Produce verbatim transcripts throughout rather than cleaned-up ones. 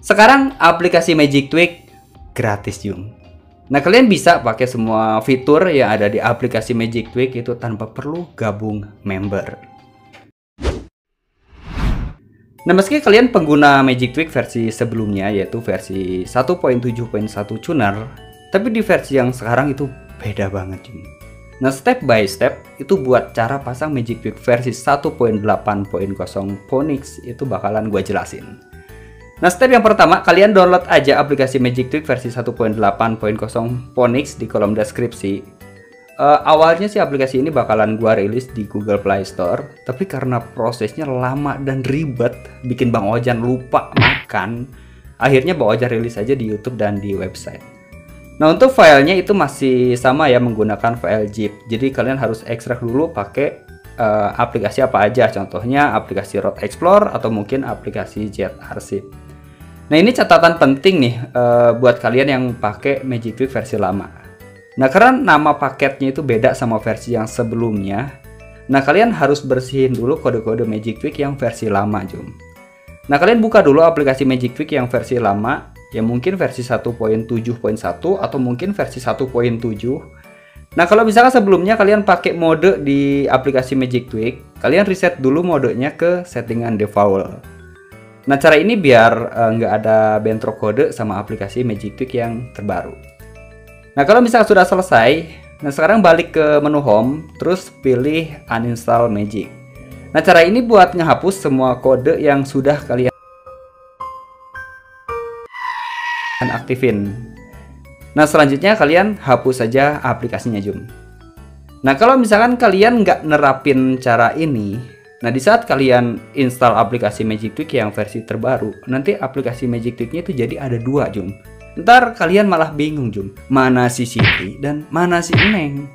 Sekarang aplikasi Magic Tweak gratis, Jum. Nah, kalian bisa pakai semua fitur yang ada di aplikasi Magic Tweak itu tanpa perlu gabung member. Nah, meski kalian pengguna Magic Tweak versi sebelumnya, yaitu versi satu titik tujuh titik satu tuner, tapi di versi yang sekarang itu beda banget, Jum. Nah, step by step itu buat cara pasang Magic Tweak versi satu titik delapan titik nol Phoenix itu bakalan gue jelasin. Nah, step yang pertama, kalian download aja aplikasi Magic Tweak versi satu titik delapan titik nol Phoenix di kolom deskripsi. Uh, awalnya sih aplikasi ini bakalan gua rilis di Google Play Store, tapi karena prosesnya lama dan ribet, bikin Bang Ojan lupa makan, akhirnya Bang Ojan rilis aja di YouTube dan di website. Nah, untuk filenya itu masih sama ya, menggunakan file zip. Jadi kalian harus ekstrak dulu pakai uh, aplikasi apa aja, contohnya aplikasi Road Explorer atau mungkin aplikasi ZArchive. Nah, ini catatan penting nih uh, buat kalian yang pakai Magic Tweak versi lama. Nah, karena nama paketnya itu beda sama versi yang sebelumnya, nah kalian harus bersihin dulu kode-kode Magic Tweak yang versi lama, Jum. Nah, kalian buka dulu aplikasi Magic Tweak yang versi lama, ya mungkin versi satu titik tujuh titik satu atau mungkin versi satu titik tujuh. Nah, kalau misalkan sebelumnya kalian pakai mode di aplikasi Magic Tweak, kalian reset dulu modenya ke settingan default. Nah, cara ini biar nggak uh, ada bentrok kode sama aplikasi Magic Tweak yang terbaru. Nah, kalau misalnya sudah selesai, nah sekarang balik ke menu home, terus pilih uninstall Magic. Nah, cara ini buat ngehapus semua kode yang sudah kalian aktifin. Nah, selanjutnya kalian hapus saja aplikasinya, Jum. Nah, kalau misalkan kalian nggak nerapin cara ini, nah, di saat kalian install aplikasi Magic Tweak yang versi terbaru, nanti aplikasi Magic Tweak-nya itu jadi ada dua, Jum. Ntar kalian malah bingung, Jum. Mana si Siti dan mana si Neng?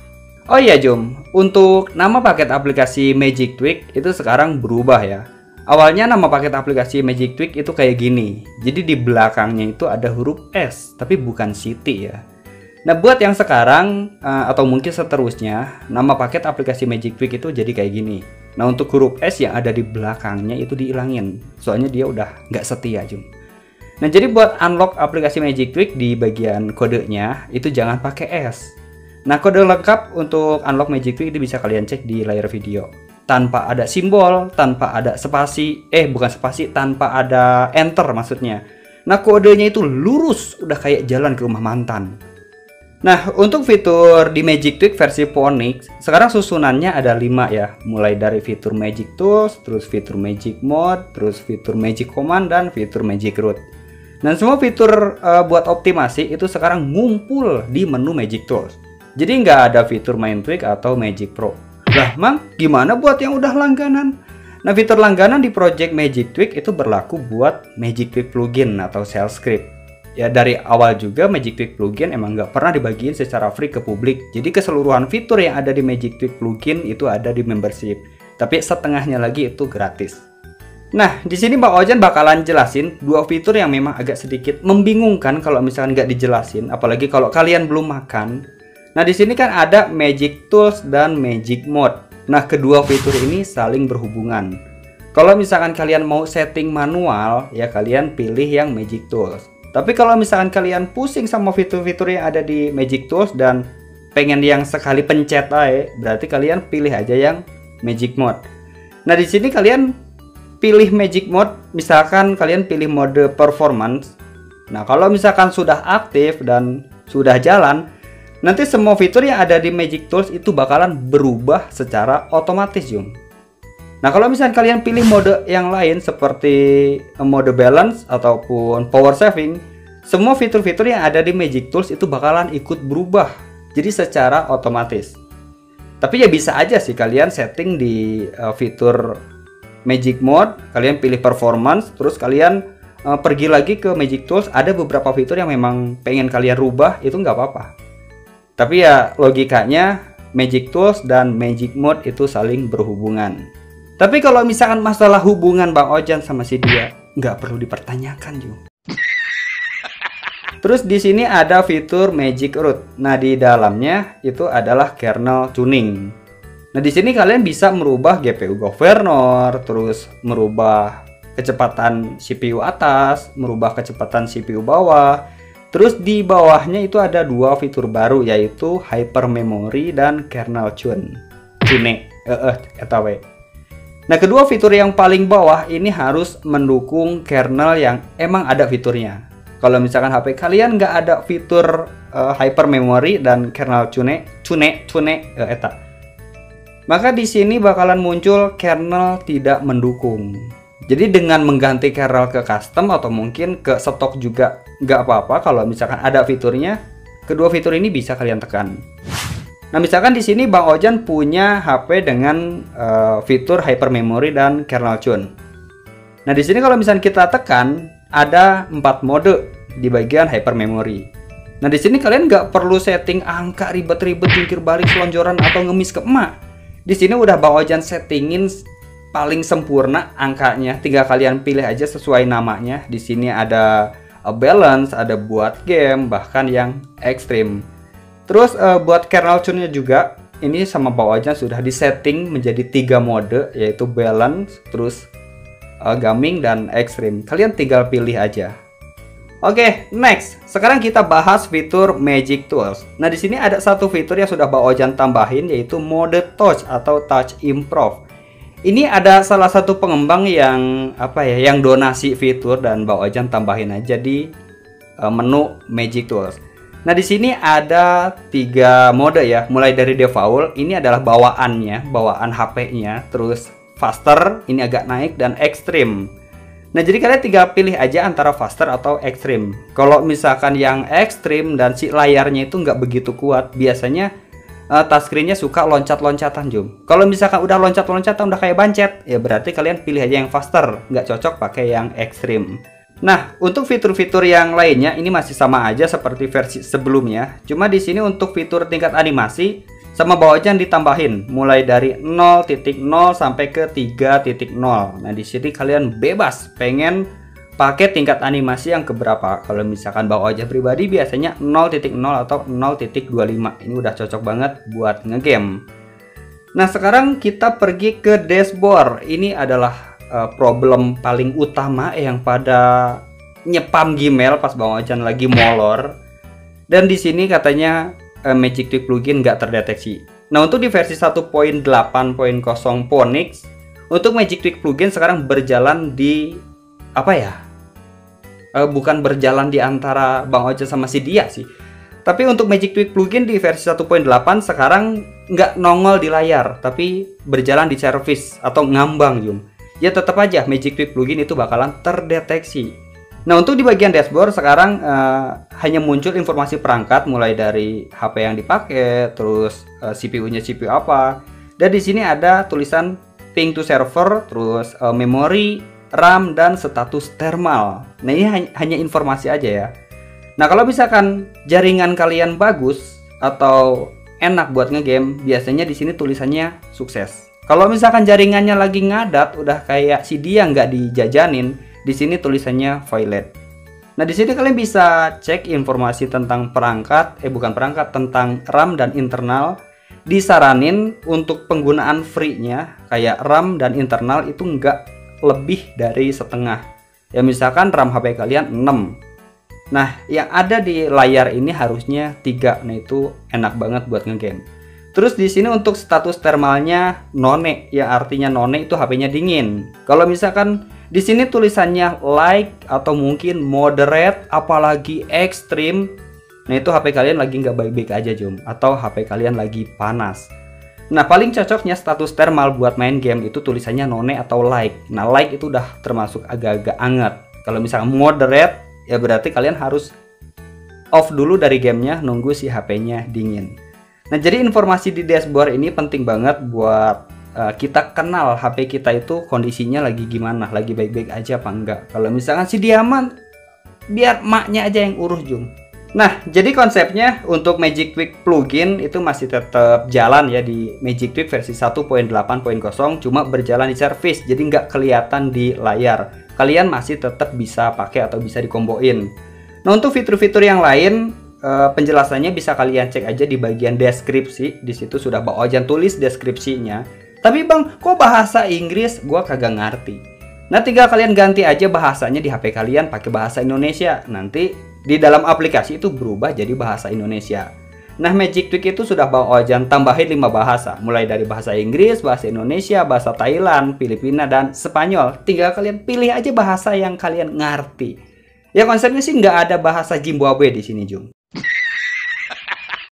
Oh iya, Jum. Untuk nama paket aplikasi Magic Tweak itu sekarang berubah ya. Awalnya nama paket aplikasi Magic Tweak itu kayak gini. Jadi di belakangnya itu ada huruf S, tapi bukan Siti ya. Nah, buat yang sekarang uh, atau mungkin seterusnya, nama paket aplikasi Magic Tweak itu jadi kayak gini. Nah, untuk huruf S yang ada di belakangnya itu dihilangin, soalnya dia udah nggak setia, Jum. Nah, jadi buat unlock aplikasi Magic Tweak di bagian kodenya itu jangan pakai S. Nah, kode lengkap untuk unlock Magic Tweak itu bisa kalian cek di layar video. Tanpa ada simbol, tanpa ada spasi, eh bukan spasi, tanpa ada enter maksudnya. Nah, kodenya itu lurus, udah kayak jalan ke rumah mantan. Nah, untuk fitur di Magic Tweak versi Phoenix, sekarang susunannya ada lima ya. Mulai dari fitur Magic Tools, terus fitur Magic Mode, terus fitur Magic Command, dan fitur Magic Root. Dan semua fitur uh, buat optimasi itu sekarang ngumpul di menu Magic Tools. Jadi nggak ada fitur Main Tweak atau Magic Pro. Lah, Mang, gimana buat yang udah langganan? Nah, fitur langganan di Project Magic Tweak itu berlaku buat Magic Tweak Plugin atau Shell Script. Ya, dari awal juga Magic Tweak Plugin emang nggak pernah dibagiin secara free ke publik. Jadi keseluruhan fitur yang ada di Magic Tweak Plugin itu ada di membership. Tapi setengahnya lagi itu gratis. Nah, di sini Bang Ojan bakalan jelasin dua fitur yang memang agak sedikit membingungkan kalau misalkan nggak dijelasin, apalagi kalau kalian belum makan. Nah, di sini kan ada Magic Tools dan Magic Mode. Nah, kedua fitur ini saling berhubungan. Kalau misalkan kalian mau setting manual, ya kalian pilih yang Magic Tools. Tapi kalau misalkan kalian pusing sama fitur-fitur yang ada di Magic Tools dan pengen yang sekali pencet aja, berarti kalian pilih aja yang Magic Mode. Nah, di sini kalian pilih Magic Mode, misalkan kalian pilih mode performance. Nah, kalau misalkan sudah aktif dan sudah jalan, nanti semua fitur yang ada di Magic Tools itu bakalan berubah secara otomatis, Jum. Nah, kalau misalkan kalian pilih mode yang lain seperti mode balance ataupun power saving, semua fitur-fitur yang ada di Magic Tools itu bakalan ikut berubah, jadi secara otomatis. Tapi ya bisa aja sih kalian setting di uh, fitur Magic Mode, kalian pilih performance, terus kalian uh, pergi lagi ke Magic Tools, ada beberapa fitur yang memang pengen kalian rubah, itu nggak apa-apa. Tapi ya logikanya Magic Tools dan Magic Mode itu saling berhubungan. Tapi kalau misalkan masalah hubungan Bang Ojan sama si dia, nggak perlu dipertanyakan juga. Terus di sini ada fitur Magic Root. Nah, di dalamnya itu adalah kernel tuning. Nah, di sini kalian bisa merubah G P U governor, terus merubah kecepatan C P U atas, merubah kecepatan C P U bawah. Terus di bawahnya itu ada dua fitur baru, yaitu Hyper Memory dan Kernel Tune. Tune, eh, eh, etawe. Nah, kedua fitur yang paling bawah ini harus mendukung kernel yang emang ada fiturnya. Kalau misalkan H P kalian nggak ada fitur uh, Hyper Memory dan Kernel Tune, Tune, Tune, eh, eta, maka di sini bakalan muncul kernel tidak mendukung. Jadi dengan mengganti kernel ke custom atau mungkin ke stok juga nggak apa-apa. Kalau misalkan ada fiturnya, kedua fitur ini bisa kalian tekan. Nah, misalkan di sini Bang Ojan punya H P dengan uh, fitur Hyper Memory dan Kernel Tune. Nah, di sini kalau misalkan kita tekan, ada empat mode di bagian Hyper Memory. Nah, di sini kalian nggak perlu setting angka ribet-ribet, jungkir balik, selonjoran atau ngemis ke emak. Di sini udah Bang Ojan settingin paling sempurna angkanya. Tinggal kalian pilih aja sesuai namanya. Di sini ada uh, balance, ada buat game, bahkan yang ekstrim. Terus uh, buat kernel tune-nya juga ini sama Bang Ojan sudah disetting menjadi tiga mode, yaitu balance, terus uh, gaming dan ekstrim. Kalian tinggal pilih aja. Oke, okay, next. Sekarang kita bahas fitur Magic Tools. Nah, di sini ada satu fitur yang sudah Bang Ojan tambahin, yaitu mode touch atau touch improve. Ini ada salah satu pengembang yang apa ya, yang donasi fitur dan Bang Ojan tambahin aja di uh, menu Magic Tools. Nah, di sini ada tiga mode ya, mulai dari default, ini adalah bawaannya, bawaan H P-nya, terus faster, ini agak naik, dan ekstrim. Nah, jadi kalian tinggal pilih aja antara faster atau ekstrim. Kalau misalkan yang ekstrim dan si layarnya itu nggak begitu kuat, biasanya uh, touchscreen-nya suka loncat-loncatan, Jum. Kalau misalkan udah loncat-loncatan, udah kayak bancet, ya berarti kalian pilih aja yang faster, nggak cocok pakai yang ekstrim. Nah, untuk fitur-fitur yang lainnya ini masih sama aja seperti versi sebelumnya. Cuma di sini untuk fitur tingkat animasi sama Bang Ojan ditambahin mulai dari nol titik nol sampai ke tiga titik nol. Nah, di sini kalian bebas pengen pakai tingkat animasi yang keberapa. Kalau misalkan Bang Ojan pribadi biasanya nol titik nol atau nol titik dua lima. Ini udah cocok banget buat ngegame. Nah, sekarang kita pergi ke dashboard. Ini adalah Uh, problem paling utama yang pada nyepam Gmail pas Bang Ojan lagi molor. Dan di sini katanya uh, Magic Tweak plugin nggak terdeteksi. Nah, untuk di versi satu titik delapan titik nol Phoenix, untuk Magic Tweak plugin sekarang berjalan di apa ya? Uh, bukan berjalan di antara Bang Ojan sama si dia sih. Tapi untuk Magic Tweak plugin di versi satu titik delapan sekarang nggak nongol di layar, tapi berjalan di service atau ngambang, Jum. Ya tetap aja Magic Tweak plugin itu bakalan terdeteksi. Nah, untuk di bagian dashboard sekarang uh, hanya muncul informasi perangkat mulai dari H P yang dipakai, terus uh, C P U-nya C P U apa. Dan di sini ada tulisan ping to server, terus uh, memori, RAM, dan status thermal. Nah, ini hanya, hanya informasi aja ya. Nah, kalau misalkan jaringan kalian bagus atau enak buat ngegame, biasanya di sini tulisannya sukses. Kalau misalkan jaringannya lagi ngadat, udah kayak si dia nggak dijajanin, di sini tulisannya violate. Nah, di sini kalian bisa cek informasi tentang perangkat, eh bukan perangkat, tentang RAM dan internal. Disaranin untuk penggunaan free-nya, kayak RAM dan internal itu nggak lebih dari setengah. Ya misalkan RAM H P kalian enam. Nah, yang ada di layar ini harusnya tiga. Nah, itu enak banget buat ngegame. Terus di sini untuk status thermalnya none, yang artinya none itu H P-nya dingin. Kalau misalkan di sini tulisannya like atau mungkin moderate, apalagi ekstrim, nah itu H P kalian lagi nggak baik-baik aja, Jum. Atau H P kalian lagi panas. Nah, paling cocoknya status thermal buat main game itu tulisannya none atau like. Nah, like itu udah termasuk agak-agak anget. Kalau misalkan moderate, ya berarti kalian harus off dulu dari gamenya, nunggu si H P-nya dingin. Nah, jadi informasi di dashboard ini penting banget buat uh, kita kenal H P kita itu kondisinya lagi gimana, lagi baik-baik aja apa enggak. Kalau misalkan si diaman, biar maknya aja yang urus, Jum. Nah, jadi konsepnya untuk Magic Tweak plugin itu masih tetap jalan ya di Magic Tweak versi satu titik delapan titik nol, cuma berjalan di service, jadi nggak kelihatan di layar. Kalian masih tetap bisa pakai atau bisa dikomboin. Nah, untuk fitur-fitur yang lain, Uh, penjelasannya bisa kalian cek aja di bagian deskripsi. Di situ sudah Bang Ojan tulis deskripsinya. Tapi Bang, kok bahasa Inggris? Gua kagak ngerti. Nah, tinggal kalian ganti aja bahasanya di H P kalian pakai bahasa Indonesia. Nanti di dalam aplikasi itu berubah jadi bahasa Indonesia. Nah, Magic Tweak itu sudah Bang Ojan tambahin lima bahasa, mulai dari bahasa Inggris, bahasa Indonesia, bahasa Thailand, Filipina, dan Spanyol. Tinggal kalian pilih aja bahasa yang kalian ngerti. Ya, konsepnya sih nggak ada bahasa Zimbabwe di sini, Jung.